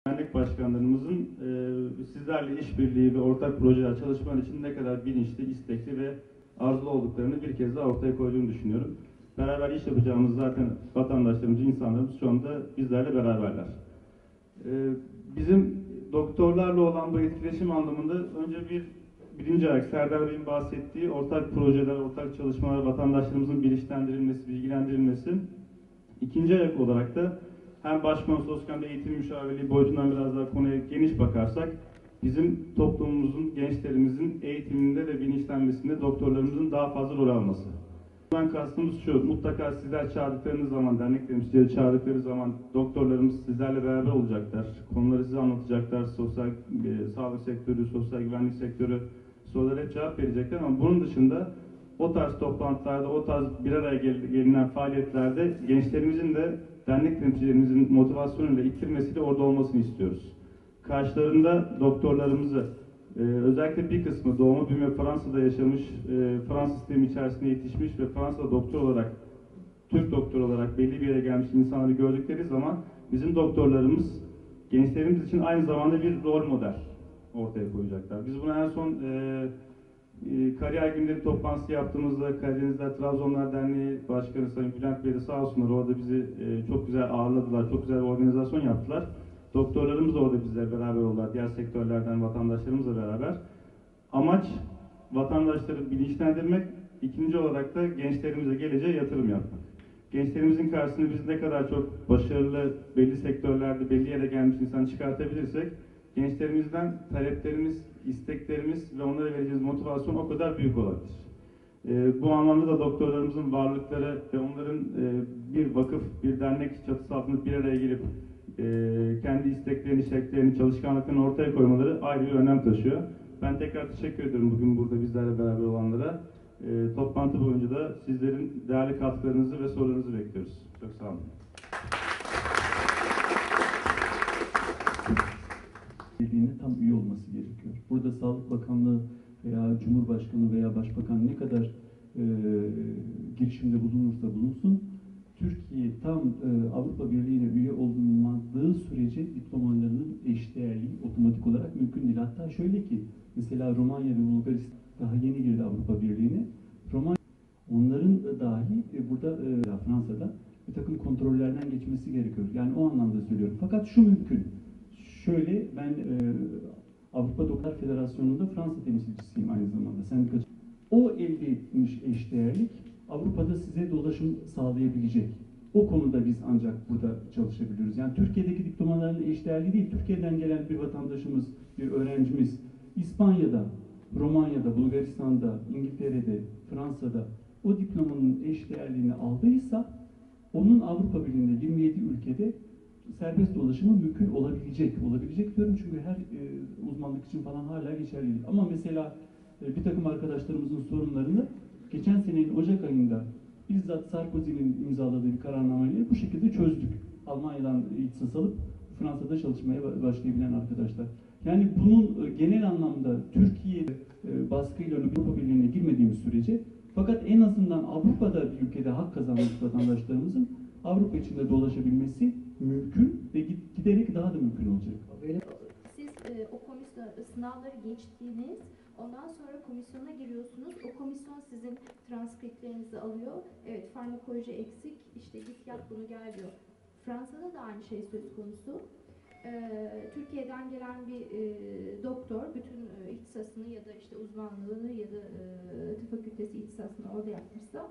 Dernek başkanlarımızın sizlerle işbirliği ve ortak projeler çalışmalar için ne kadar bilinçli, istekli ve arzulu olduklarını bir kez daha ortaya koyduğunu düşünüyorum. Beraber iş yapacağımız zaten vatandaşlarımız, insanlarımız şu anda bizlerle beraberler. Bizim doktorlarla olan bu etkileşim anlamında önce birinci ayak Serdar Bey'in bahsettiği ortak projeler, ortak çalışmalar, vatandaşlarımızın bilinçlendirilmesi, bilgilendirilmesi. İkinci ayak olarak da hem başkonsolos hem de eğitim müşavirliği boyutundan biraz daha konuya geniş bakarsak bizim toplumumuzun, gençlerimizin eğitiminde ve bilinçlenmesinde doktorlarımızın daha fazla rol alması. Bundan kastımız şu, mutlaka sizler çağırdıklarınız zaman, dernek temsilcileri çağırdıkları zaman doktorlarımız sizlerle beraber olacaklar. Konuları size anlatacaklar, sosyal sağlık sektörü, sosyal güvenlik sektörü sorulara hep cevap verecekler ama bunun dışında o tarz toplantılarda, o tarz bir araya gelinen faaliyetlerde gençlerimizin de dernek temsilcilerimizin motivasyonuyla, ittirmesiyle orada olmasını istiyoruz. Karşılarında doktorlarımızı, özellikle bir kısmı doğma büyüme Fransa'da yaşamış, Fransız sistemi içerisinde yetişmiş ve Fransa'da doktor olarak, Türk doktor olarak belli bir yere gelmiş insanları gördükleri zaman bizim doktorlarımız gençlerimiz için aynı zamanda bir rol model ortaya koyacaklar. Biz bunu en son kariyer günleri toplantısı yaptığımızda Karadenizler Trabzonlar Derneği Başkanı Sayın Bülent Bey de sağ olsunlar orada bizi çok güzel ağırladılar, çok güzel bir organizasyon yaptılar. Doktorlarımız da orada bizlerle beraber oldular, diğer sektörlerden vatandaşlarımızla beraber. Amaç vatandaşları bilinçlendirmek, ikinci olarak da gençlerimize geleceğe yatırım yapmak. Gençlerimizin karşısında biz ne kadar çok başarılı, belli sektörlerde belli yere gelmiş insan çıkartabilirsek, gençlerimizden taleplerimiz, isteklerimiz ve onlara vereceğimiz motivasyon o kadar büyük olabilir. Bu anlamda da doktorlarımızın varlıkları ve onların bir vakıf, bir dernek çatısı altında bir araya gelip kendi isteklerini, şeklerini, çalışkanlıklarını ortaya koymaları ayrı bir önem taşıyor. Ben tekrar teşekkür ediyorum bugün burada bizlerle beraber olanlara. Toplantı boyunca da sizlerin değerli katkılarınızı ve sorularınızı bekliyoruz. Çok sağ olun. Birliğine tam üye olması gerekiyor. Burada Sağlık Bakanlığı veya Cumhurbaşkanı veya Başbakan ne kadar girişimde bulunursa bulunsun, Türkiye tam Avrupa Birliği'ne üye olmadığı sürece diplomalarının eşdeğerliği otomatik olarak mümkün değil. Hatta şöyle ki, mesela Romanya ve Bulgaristan daha yeni girdi Avrupa Birliği'ne. Romanya, onların dahi burada Fransa'da bir takım kontrollerden geçmesi gerekiyor. Yani o anlamda söylüyorum. Fakat şu mümkün. Şöyle, ben Avrupa Doktor Federasyonu'nda Fransa temsilcisiyim aynı zamanda. Sendikacı. O elde etmiş eşdeğerlik Avrupa'da size dolaşım sağlayabilecek. O konuda biz ancak burada çalışabiliyoruz. Yani Türkiye'deki diplomaların eşdeğerliği değil, Türkiye'den gelen bir vatandaşımız, bir öğrencimiz İspanya'da, Romanya'da, Bulgaristan'da, İngiltere'de, Fransa'da o diplomanın eşdeğerliğini aldıysa onun Avrupa Birliği'nde 27 ülkede serbest dolaşımı mümkün olabilecek. Olabilecek diyorum çünkü her uzmanlık için falan hala geçerli değil. Ama mesela bir takım arkadaşlarımızın sorunlarını geçen senenin Ocak ayında bizzat Sarkozy'nin imzaladığı bir kararnameyle bu şekilde çözdük. Almanya'dan ihtisas alıp Fransa'da çalışmaya başlayabilen arkadaşlar. Yani bunun genel anlamda Türkiye baskıyla Avrupa Birliği'ne girmediğimiz sürece, fakat en azından Avrupa'da bir ülkede hak kazanmış vatandaşlarımızın Avrupa içinde dolaşabilmesi mümkün ve giderek daha da mümkün olacak. Siz o komisyon sınavları geçtiğiniz, ondan sonra komisyona giriyorsunuz. O komisyon sizin transkriptlerinizi alıyor. Evet, farmakoloji eksik, işte git yap bunu gel diyor. Fransa'da da aynı şey söz konusu. Türkiye'den gelen bir doktor bütün ihtisasını ya da işte uzmanlığını ya da tıp fakültesi ihtisasını orada yapmışsa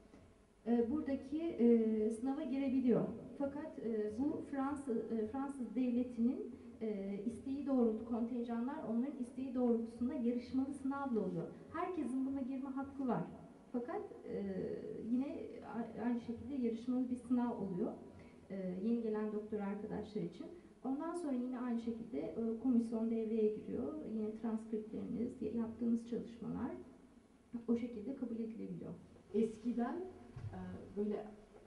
buradaki sınava girebiliyor. Fakat bu Fransız devletinin isteği doğrultu kontenjanlar onların isteği doğrultusunda yarışmalı sınavla oluyor. Herkesin buna girme hakkı var. Fakat yine aynı şekilde yarışmalı bir sınav oluyor. Yeni gelen doktor arkadaşlar için. Ondan sonra yine aynı şekilde komisyon devreye giriyor. Yine transkriptleriniz, yaptığınız çalışmalar o şekilde kabul edilebiliyor. Eskiden böyle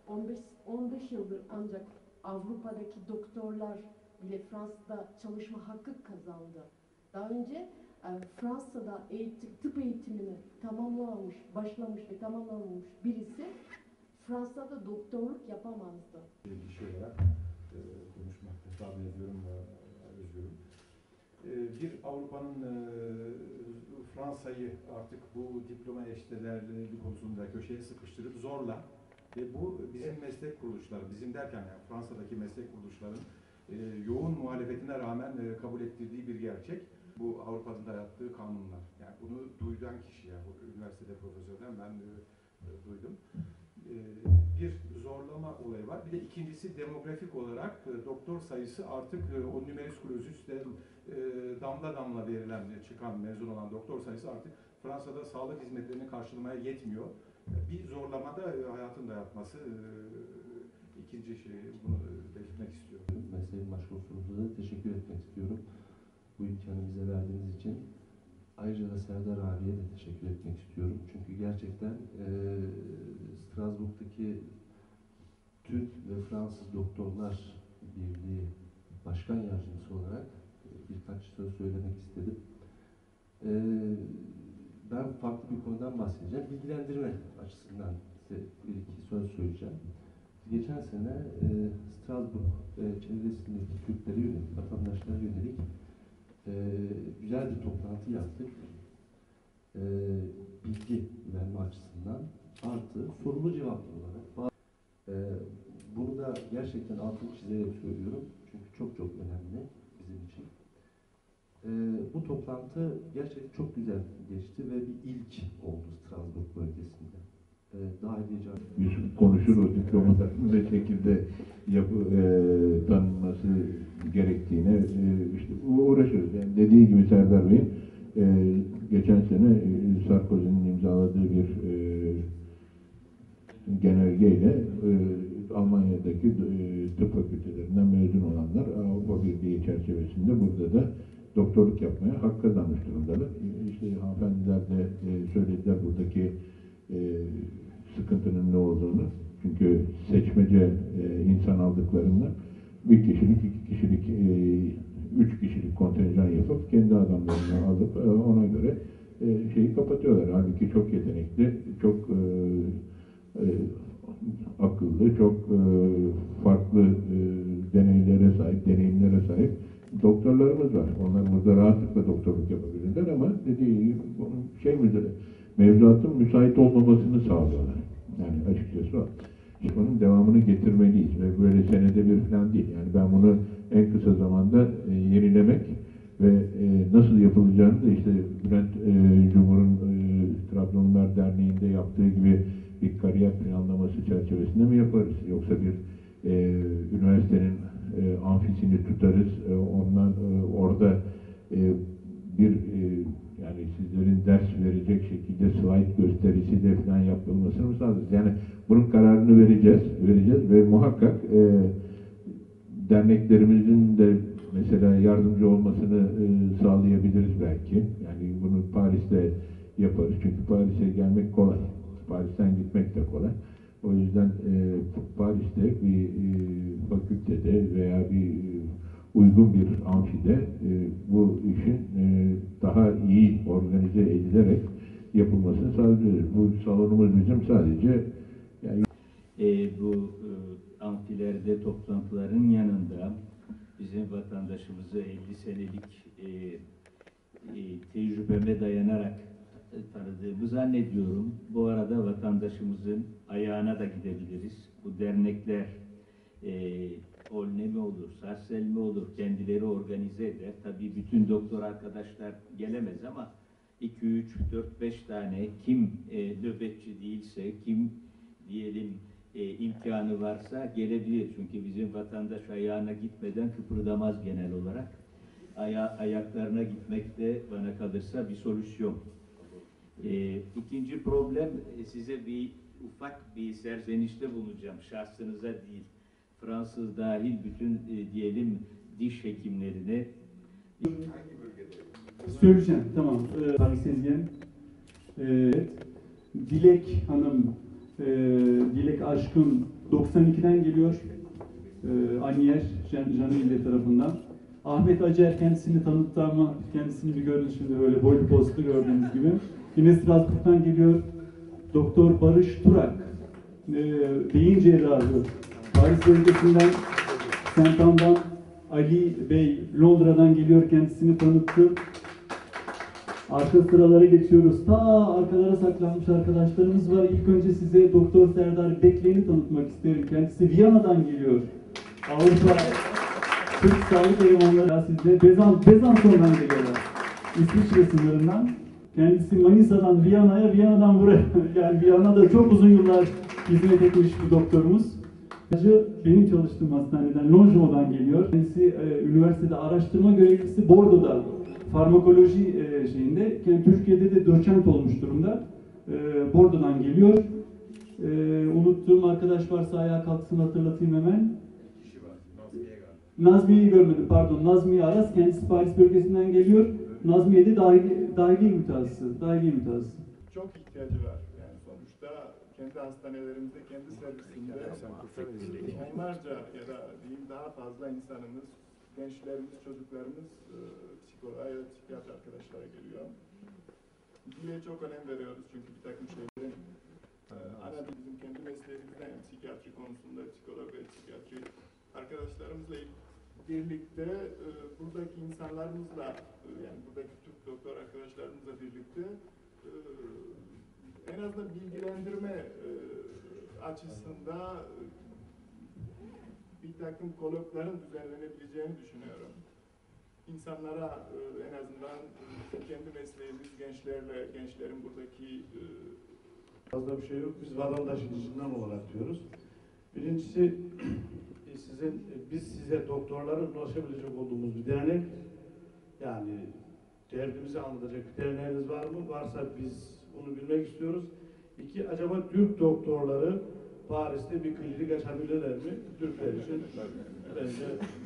15 yıldır ancak Avrupa'daki doktorlar bile Fransa'da çalışma hakkı kazandı. Daha önce Fransa'da tıp eğitimini tamamlamamış, başlamış ve tamamlamamış birisi Fransa'da doktorluk yapamazdı. Bir kişi olarak konuşmak hesabı ediyorum. Bir, Avrupa'nın Fransa'yı artık bu diploma eşdeğerliği konusunda köşeye sıkıştırıp zorla ve bu bizim meslek kuruluşları, bizim derken yani Fransa'daki meslek kuruluşların yoğun muhalefetine rağmen kabul ettirdiği bir gerçek. Bu Avrupa'nın dayattığı kanunlar. Yani bunu duyulan kişi, yani bu üniversitede profesörden ben duydum. Bir zorlama olayı var. Bir de ikincisi demografik olarak doktor sayısı artık o numerus clausus'te damla damla verilen, çıkan, mezun olan doktor sayısı artık Fransa'da sağlık hizmetlerini karşılamaya yetmiyor. Bir zorlamada hayatın dayatması ikinci şey, bunu belirtmek istiyorum. Ben Sayın Başkonsolosluğu'na da teşekkür etmek istiyorum. Bu imkanı bize verdiğiniz için. Ayrıca da Serdar abiye de teşekkür etmek istiyorum. Çünkü gerçekten Strasbourg'daki Türk ve Fransız Doktorlar Birliği Başkan Yardımcısı olarak birkaç söz söylemek istedim. Ben farklı bir konudan bahsedeceğim. Bilgilendirme açısından size bir iki söz söyleyeceğim. Geçen sene Strasbourg ve çevresindeki Türklere yönelik, vatandaşlara yönelik güzel bir toplantı yaptık. Bilgi verme açısından artı sorulu cevaplı olarak. Bunu da gerçekten altını çizerek söylüyorum. Çünkü çok çok önemli bizim için. Bu toplantı gerçekten çok güzel geçti ve bir ilk oldu Strasbourg bölgesinde. Daha edeceğim. Yusuf konuşur, o diplomaların ne şekilde tanınması gerektiğine işte uğraşıyoruz. Yani dediği gibi Serdar Bey, geçen sene Sarkozy'nin imzaladığı bir genelgeyle Almanya'daki tıp fakültelerinden mezun olanlar Avrupa Birliği çerçevesinde burada da doktorluk yapmaya hak kazanmış durumdalar. İşte hanımefendiler de söylediler buradaki sıkıntının ne olduğunu. Çünkü seçmece insan aldıklarında bir kişilik, iki kişilik, üç kişilik kontenjan yapıp kendi adamlarını alıp ona göre şeyi kapatıyorlar. Halbuki çok yetenekli, çok akıllı, çok farklı deneylere sahip, deneyimlere sahip doktorlarımız var. Onlar burada rahatlıkla doktorluk yapabilirler ama dediği gibi mevzuatın müsait olmamasını sağlıyorlar. Yani açıkçası o. İşte onun devamını getirmeliyiz ve böyle senede bir falan değil. Yani ben bunu en kısa zamanda yenilemek ve nasıl yapılacağını da işte Bülent Cumhur'un Trabzonlar Derneği'nde yaptığı gibi bir kariyer planlaması çerçevesinde mi yaparız? Yoksa bir üniversitenin amfisini tutarız, ondan orada bir yani sizlerin ders verecek şekilde slide gösterisi de falan yapılmasını mı sağlarız? Yani bunun kararını vereceğiz ve muhakkak derneklerimizin de mesela yardımcı olmasını sağlayabiliriz belki. Yani bunu Paris'te yaparız çünkü Paris'e gelmek kolay. Paris'ten gitmek de kolay. O yüzden Paris'te bir fakültede veya bir uygun bir amfide bu işin daha iyi organize edilerek yapılmasını sağlıyoruz. Bu salonumuz bizim sadece yani bu amfilerde toplantıların yanında bizim vatandaşımızı 50 senelik tecrübeme dayanarak tanıdığımı zannediyorum. Bu arada vatandaşımızın ayağına da gidebiliriz. Bu dernekler Olne mi olur, Sarsel mi olur, kendileri organize eder. Tabii bütün doktor arkadaşlar gelemez ama 2, 3, 4, 5 tane kim nöbetçi değilse, kim diyelim imkanı varsa gelebilir. Çünkü bizim vatandaş ayağına gitmeden kıpırdamaz genel olarak. Ayaklarına gitmek de bana kalırsa bir solüsyon. İkinci problem, size ufak bir serzenişte bulunacağım, şahsınıza değil. Fransız dahil bütün diyelim diş hekimlerine. Söyleyeceğim, tamam. Paris Sezgin, Dilek Hanım, Dilek Aşkın 92'den geliyor. Aniyer, Janille tarafından. Ahmet Acer kendisini tanıttı ama kendisini bir görün şimdi böyle boylu postlu gördüğünüz gibi. Yine Strasbourg'dan geliyor. Doktor Barış Turak, beyin cerrahı. Paris bölgesinden, Saint-Anne'dan Ali Bey Londra'dan geliyor, kendisini tanıttı. Arka sıralara geçiyoruz. Ta arkalara saklanmış arkadaşlarımız var. İlk önce size Doktor Serdar Bekleyen'i tanıtmak isterim. Kendisi Viyana'dan geliyor. Avrupa Türk Sağlık Elemanları sizde Besançon'dan geliyorlar. İsviçre sınırından. Kendisi Manisa'dan Viyana'ya, Viyana'dan buraya. Yani Viyana'da çok uzun yıllar hizmet etmiş bir doktorumuz. Benim çalıştığım hastaneden, Longjumeaux'dan geliyor. Kendisi üniversitede araştırma görevlisi Bordeaux'da. Farmakoloji şeyinde. Türkiye'de de doçent olmuş durumda. Bordeaux'dan geliyor. Unuttuğum arkadaş varsa ayağa kalksın, hatırlatayım hemen. Nazmiye'yi görmedim, pardon. Nazmiye Aras, kendisi Paris bölgesinden geliyor. Nazmiye de dahiliye mütehassısı. Çok ihtiyacı var. Yani sonuçta kendi hastanelerimizde, kendi servisinde onlarca ya da diyeyim daha fazla insanımız, gençlerimiz, çocuklarımız psikoloğa ya da psikiyatr arkadaşlara geliyor. Dile çok önem veriyoruz çünkü bir takım şeylerin ana bizim kendi mesleğimizde yani psikiyatri konusunda psikolog ve psikiyatri arkadaşlarımızla birlikte buradaki insanlarımızla yani buradaki Türk doktor arkadaşlarımızla birlikte en azından bilgilendirme açısından bir takım kolokların düzenlenebileceğini düşünüyorum. İnsanlara en azından kendi mesleğimiz gençlerin buradaki fazla bir şey yok. Biz vatandaşın içinden olarak diyoruz. Birincisi biz size doktorların ulaşabilecek olduğumuz bir dernek. Yani derdimizi anlatacak bir derneğiniz var mı? Varsa biz bunu bilmek istiyoruz. İki, acaba Türk doktorları Paris'te bir klinik açabilirler mi? Türkler için bence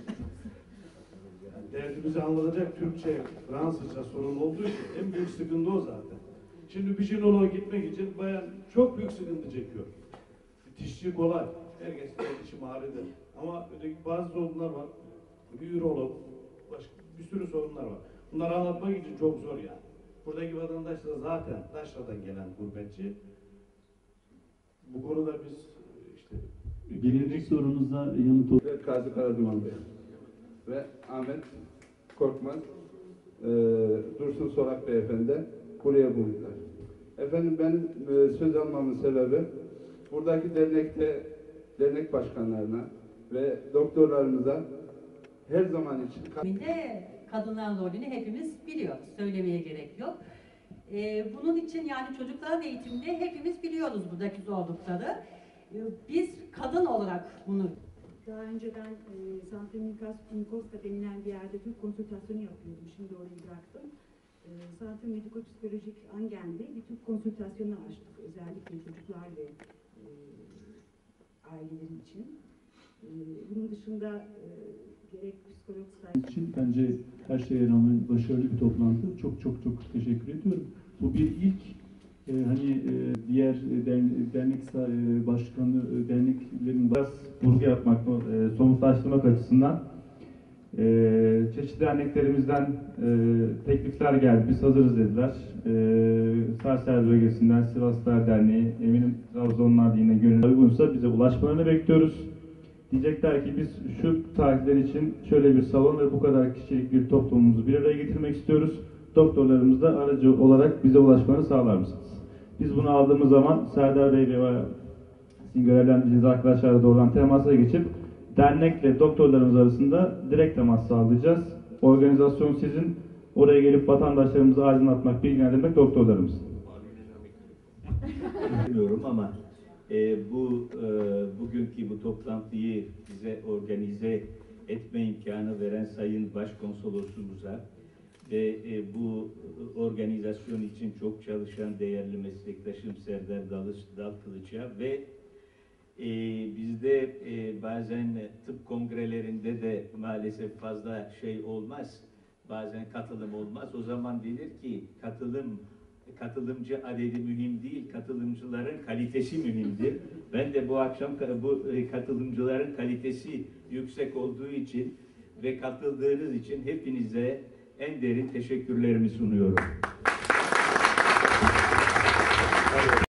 yani derdimizi anlatacak Türkçe, Fransızca sorun olduğu için en büyük sıkıntı o zaten. Şimdi bir jinoloğa gitmek için bayan çok büyük sıkıntı çekiyor. Dişçi kolay. Herkes dişi mahalledir. Ama öteki bazı sorunlar var. Bir ürolog, başka bir sürü sorunlar var. Bunları anlatmak için çok zor yani. Buradaki vatandaşlar zaten taşradan gelen gurbetçi. Bu konuda biz işte Birinci sorunuza yanıt olarak Gazi Karaduman Bey ve Ahmet Korkmaz, Dursun Solak Beyefendi buraya bulundular. Efendim benim söz almamın sebebi buradaki dernek başkanlarına ve doktorlarımıza her zaman için kadınların rolünü hepimiz biliyoruz. Söylemeye gerek yok. Bunun için yani çocukların eğitiminde hepimiz biliyoruz buradaki zorlukları. Biz kadın olarak bunu... Daha önce ben Santa Nicosta denilen bir yerde Türk konsültasyonu yapıyordum. Şimdi orayı bıraktım. Santa Mediko-Psikolojik Angen'de bir Türk konsültasyonu açtık. Özellikle çocuklar ve ailelerin için. Bunun dışında gerek psikolog için bence her şeye rağmen başarılı bir toplantı. Çok teşekkür ediyorum. Bu bir ilk. Diğer dernek başkanı derneklerin biraz vurgu yapmak, somutlaştırmak açısından çeşitli derneklerimizden teklifler geldi. Biz hazırız dediler. Sarsel bölgesinden Sivaslar Derneği, eminim Trabzonlar yine gönüllü uygunsa bize ulaşmalarını bekliyoruz. Diyecekler ki biz şu tarihler için şöyle bir salon ve bu kadar kişilik bir toplumumuzu bir araya getirmek istiyoruz. Doktorlarımız da aracı olarak bize ulaşmalarını sağlar mısınız? Biz bunu aldığımız zaman Serdar Bey ve sizin görevlendirdiğiniz arkadaşlarla doğrudan temasa geçip dernekle doktorlarımız arasında direkt temas sağlayacağız. Organizasyon sizin, oraya gelip vatandaşlarımızı aydınlatmak, bilgilendirmek doktorlarımız. Bilmiyorum ama bugünkü bu toplantıyı bize organize etme imkanı veren Sayın Başkonsolosumuza ve bu organizasyon için çok çalışan değerli meslektaşım Serdar Dalkılıç'a ve bizde bazen tıp kongrelerinde de maalesef fazla şey olmaz, bazen katılım olmaz. O zaman denir ki katılımcı adedi mühim değil, katılımcıların kalitesi mühimdir. Ben de bu akşam bu katılımcıların kalitesi yüksek olduğu için ve katıldığınız için hepinize en derin teşekkürlerimi sunuyorum.